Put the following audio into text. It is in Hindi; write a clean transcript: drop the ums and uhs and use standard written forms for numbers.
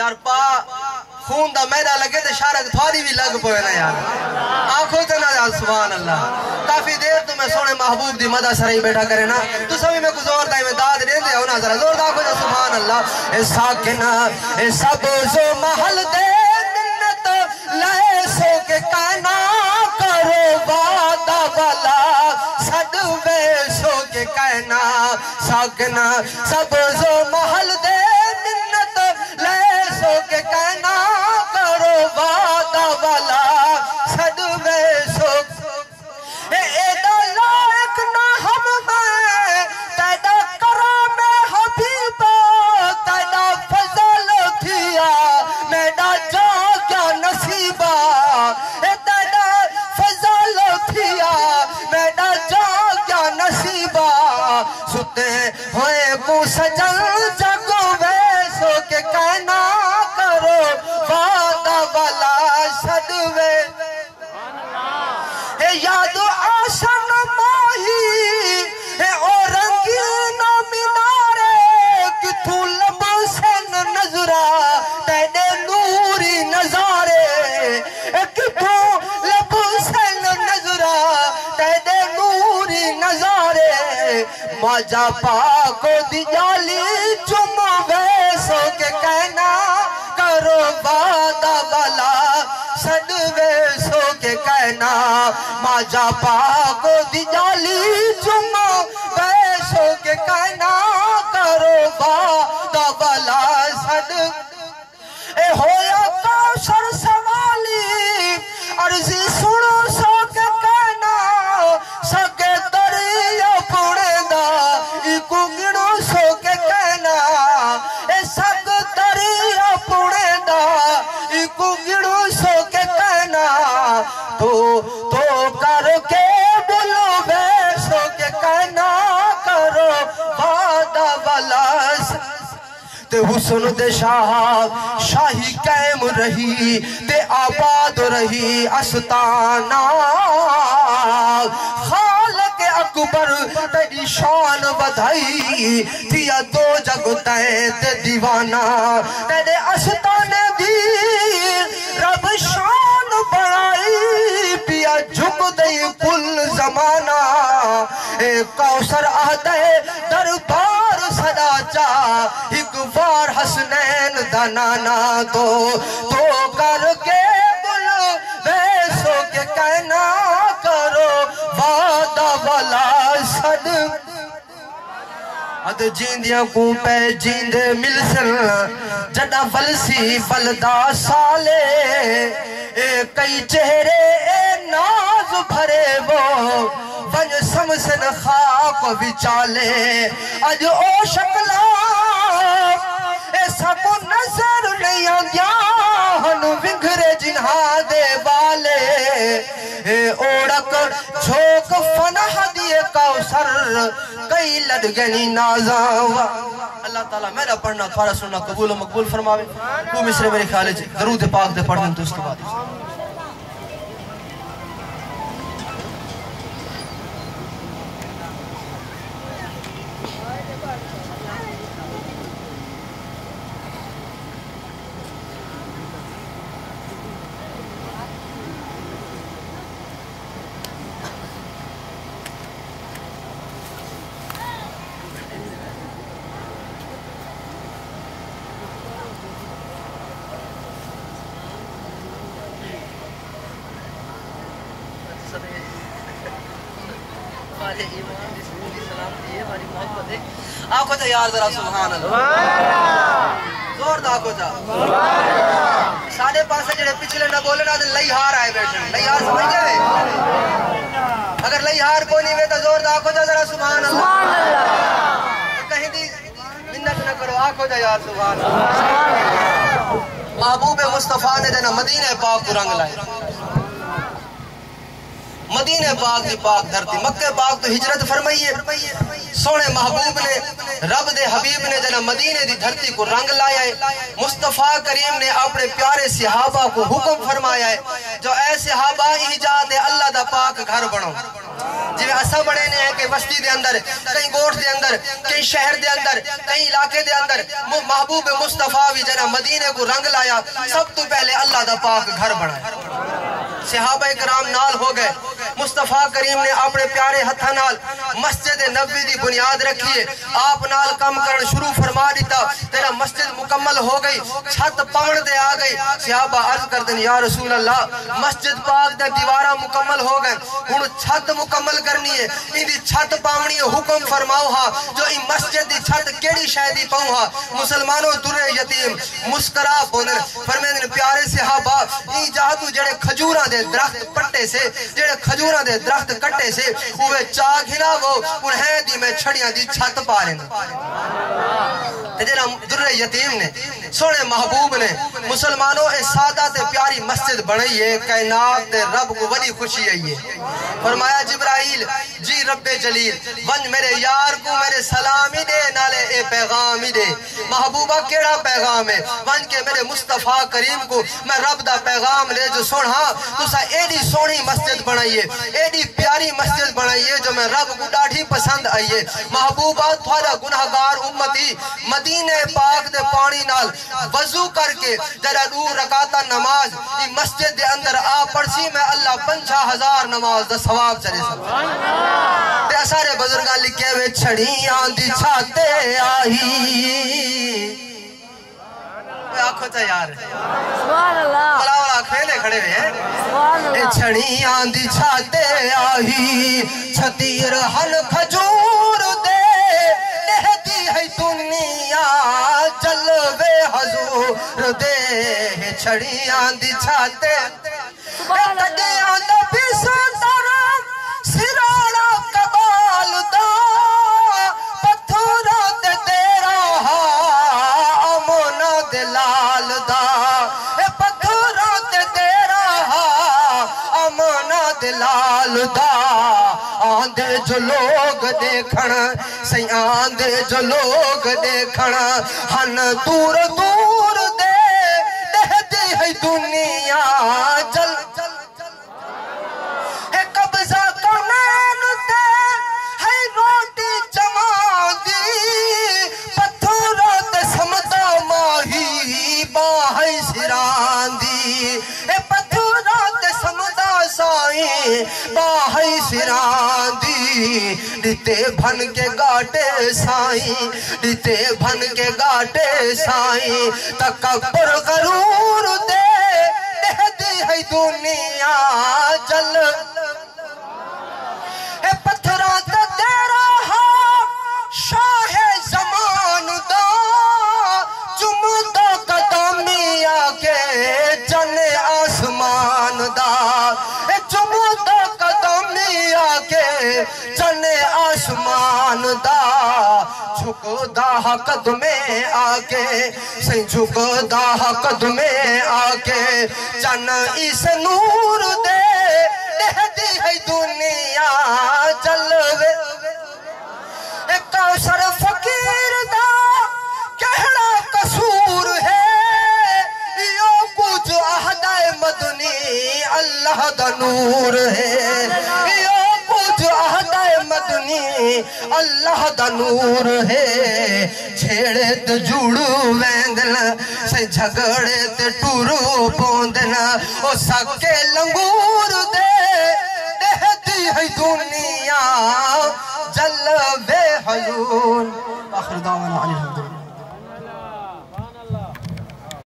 यार पा खून दा मैदा लगे तो शारक थोड़ी भी लग पे ना यार आंखों तो ना यार सुभान अल्लाह काफी देर तो मैं सोने महबूब दी मदा सराई बैठा करे ना तू सभी में कुछ जोर दाई में दाद दे दे ना जरा जोर दाखो जा सुभान अल्लाह ए साकिना ए सब जो महल दे मिन्नत ले सो के काना करो वादा वाला सदवे सो के कहना साकिना सब जो महल दे मिन्नत ले सो के कहना करो वादा वाला सदवे सो एदा लायक ना हम मैं तेदा करम हबीबा तेदा फजल थिया मेरा जागा नसीबा तेदा फजल थिया मेरा जागा नसीबा सुते होए को सजल जगो वैसो के कहना करो वादा वाला सदवे याद आसन माही ओ रंगीन मीनारे किथू लबसन नजरा तेरे नूरी नजारे किथू लबसन नजरा तेरे नूरी नजारे माजा पाको दियाली चुम वैसो के कहना करो वादा वाला सदवे सो के कहना माजा पाको दिजाली चुमा वैसो के कहना करो वादा वाला सद ए होया कौशर सवाली अर्जी सुनो सो के कहना सके दरिया पुणेदा इको गिनो सो के कहना ए सग दरिया पुणेदा इको गिनो सो के कहना तो करके बोलो वैसो के कहना करो वादा वाला ते हुस्न दे शाही कायम रही ते आबाद रही अस्ताना खालिक अकबर तेरी शान बधाई दिया दो जग ते दीवाना तेरे अस्ताने दी रब शान बढ़ाई पिया झुक दई कुल जमाना ए कौसर आदे दरबार सदा चा एक बार हसनैन दनाना तो करके बोलो वैसो के कहना करो वादा वाला सद अद जींदियां को पे जींदे मिलसन जदा फलसी फलदा साले ए कई चेहरे ए नाज भरे वो बन समसन खाक विचाले अज ओ शक्ला ए सबको नजर नहीं आंदिया हनु विंघरे जिन्हा दे वाले ए ओड़क झोक फनह दिए कौसर कई लदगनी नाजावा अल्लाह ताला मेरा पढ़ना थोड़ा सुनना कबूल मकबूल फरमावे तू मिसरे मेरे ख्याल दरूद पाक दे पढ़ने तो उसके बाद आखो जा यार जरा सुभान अल्लाह जोर दाखो जा साढ़े पास जेड़े पिछले ना बोले ना लईहार आए बैठे लईहार समझ गए अगर लईहार कोई नहीं वे तो जोर दाखो जा जरा सुभान अल्लाह कहीं दी मिन्नत न करो आखो जा यार सुभान अल्लाह महबूब मुस्तफा ने देना मदीने पाक को रंग लाए मदीने पाक की पाक धरती मक्के पाक तो हिजरत फरमाइए सोने महबूब ने रब दे हबीब ने जना मदीने दी धरती को रंग लाया है। मुस्तफा करीम ने अपने प्यारे सहाबा को हुक्म फरमाया है जो ऐ सहाबा इजाद अल्लाह दा पाक घर बनो। जिवें असा बने ने है कि बस्ती दे अंदर, कई गोठ दे अंदर, कई शहर दे अंदर, कई इलाके दे अंदर महबूब मुस्तफा भी जना मदीने को रंग लाया, सब तो पहले अल्लाह दा पाक घर बनाया। सहाबा इकराम नाल हो गए। मुस्तफा करीम ने अपने प्यारे हथा नाल मस्जिद नबवी दी बुनियाद रखी है। आप नाल काम करन शुरू फरमा दिता। तेरा मस्जिद मुकम्मल हो गई, छत पवण दे आ गई। सहाबा अर्ज करदे या रसूल अल्लाह, मस्जिद पाक दे दीवारा मुकम्मल हो गए, हुण छत मुकम्मल करनी है, इंदी छत पावनी है, हुक्म फरमाओ हा जो ई मस्जिद दी छत केड़ी शय दी पाऊं हा। मुसलमानों दुर्रे यतीम मुस्करा बोलन फरमांदे प्यारे सहाबा, ई जादू जेड़े खजूरा दे दरख्त पट्टे से, जेड़े खजूरा दे दरख्त कट्टे से उवे चा खिलावो, उन्हें दी मैं छड़ियां दी छत पा लेना। ते जेड़ा दुर्रे यतीम ने सोने महबूब ने मुसलमानों ए सादा ते प्यारी मस्जिद बनाई है, कायनात दे रब को बड़ी खुशी आई है। फरमाया जिब्राइल जी रब्बे जलील वन मेरे यार को मेरे सलाम ही दे, नाले ए पैगाम ही दे। महबूबा केड़ा पैगाम है? वन के मेरे मुस्तफा करीम को मैं रब दा पैगाम ले जो सुन, हाँ तुसा एडी सोहनी मस्जिद बनाई है, एडी प्यारी मस्जिद बनाई है जो मैं रब को डाढ़ी पसंद आई है। महबूबा थोड़ा गुनाहगार उम्मती मदीने पाक दे पानी नाल वजू करके जरा 2 रकाता नमाज ई मस्जिद दे अंदर आ पढ़सी, मैं अल्लाह 50,000 नमाज दा सवाब चले सुभान अल्लाह। ते सारे बुजुर्गां लिखे वे छड़ियां दी छाते आई, आखो तो यार सुभान अल्लाह, बड़ा बड़ा खेले खड़े हुए सुभान अल्लाह। छड़ियां दी छाते आई, छतीर हल खजूर दे दी है दुनिया, जलवे हजूर दे। छड़ियां दी छाते तड़ियां दा बिसंदरा सिराना कबाल दा, पत्थरा ते तेरा अमोना दे लाल दा, पत्थरा ते तेरा अमोना दे लाल दा। आंदे जो लोग देखण सही, आंदे जो लोग देखण हन दूर दूर दे दहदी है दुनिया, जल है कब्जा करनैन दे है रोटी जमादी, पत्थरों ते समदा माही बाहै सिरांदी, पत्थरों ते समदा साई बाहै सिरांदी। दिते भन के गाटे साई, दिते भन के गाटे साई, तकब्बुर गरूर दे दहदी है दुनिया, जल ए पत्थरा ते तेरा शाह जमान दा, चुमदा कदमिया के जने आसमान दा, चुमदा कदमिया के जने आसमान दा। झुकदा कदमे आके सही, झुकदा कदमे आके जन इस नूर दे दहदी है दुनिया, जलवे कौसर फकीर दा कहड़ा कसूर है, यो कुछ अहदाए मदनी अल्लाह दा नूर है, यो कुछ अहदाए मदनी अल्लाह दा नूर है। छेड़े ते जुड़ू वेंदन से झगड़े ते टूरू पोंदन, ओ सके लंगूर दे दहदी है दुनिया, जलवे हजूर। आखिर दावाना अल्हम्दुलिल्लाह।